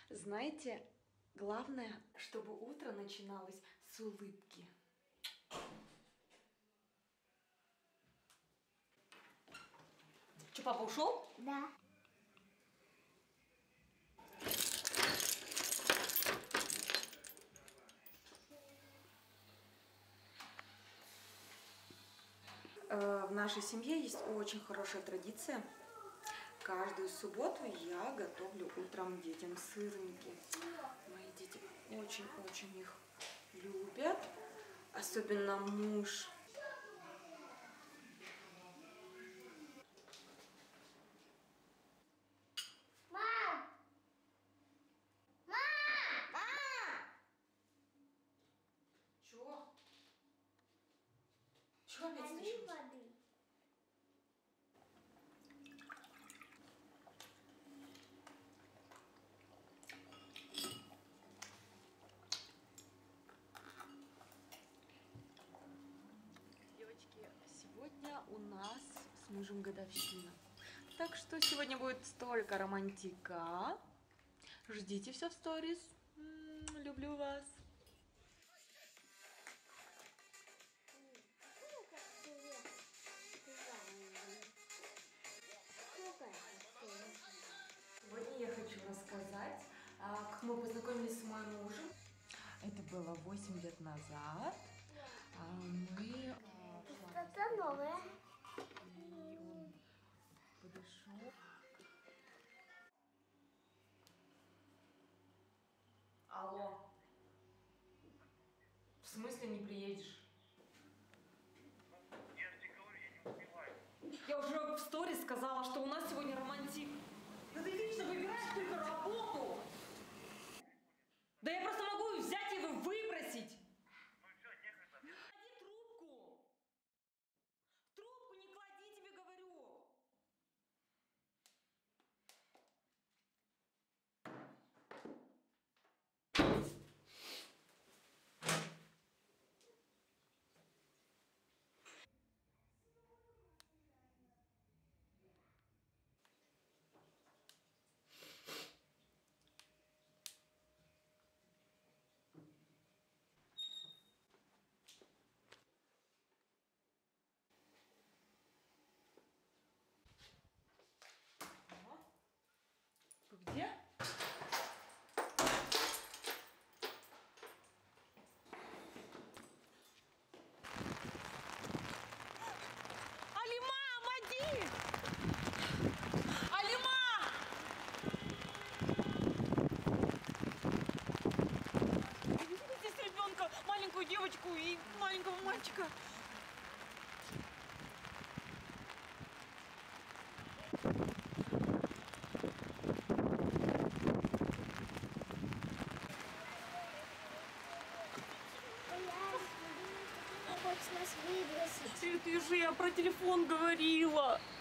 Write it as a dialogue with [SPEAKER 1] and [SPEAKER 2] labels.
[SPEAKER 1] Знаете, главное, чтобы утро начиналось с улыбки. Что, папа ушел?
[SPEAKER 2] Да.
[SPEAKER 1] В нашей семье есть очень хорошая традиция. Каждую субботу я готовлю утром детям сырники. Мои дети очень-очень их любят, особенно муж.
[SPEAKER 2] Мам! Мам!
[SPEAKER 1] Чего? Чего опять случилось?
[SPEAKER 2] Воды.
[SPEAKER 1] Девочки, сегодня у нас с мужем годовщина. Так что сегодня будет столько романтика. Ждите все в сторис. Люблю вас. Сегодня я хочу рассказать, как мы познакомились с моим мужем. Это было 8 лет назад. Мы...
[SPEAKER 2] Что-то новое.
[SPEAKER 1] И он подошел. Алло. В смысле не приедешь?
[SPEAKER 3] Я же тебе говорю, я не успеваю.
[SPEAKER 1] Я уже в сторис сказала, что у нас сегодня романтик. Да ты вечно выбираешь только работу. Да я просто могу взять и выбросить.
[SPEAKER 3] Ну все, некогда.
[SPEAKER 1] Клади трубку. Трубку не клади, тебе говорю. Вы где? Алима, Мади! Алима! Здесь ребенка, маленькую девочку и маленького мальчика.
[SPEAKER 2] Хочешь нас выбросить?
[SPEAKER 1] Ты же я про телефон говорила.